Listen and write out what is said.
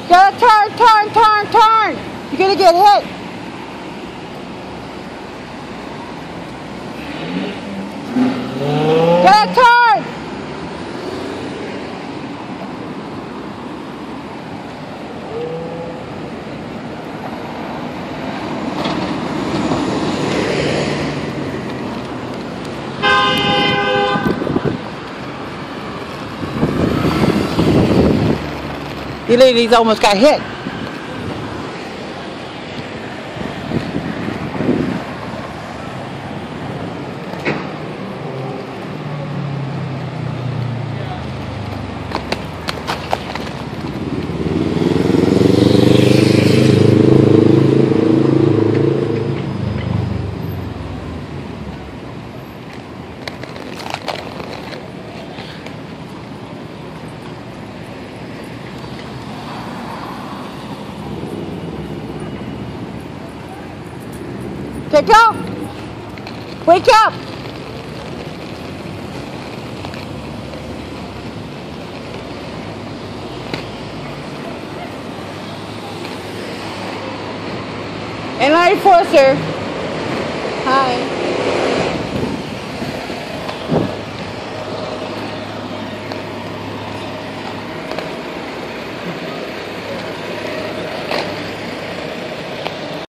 Gotta turn. You're gonna get hit. Gotta turn. The ladies almost got hit. Get up! Wake up! And I force her. Hi.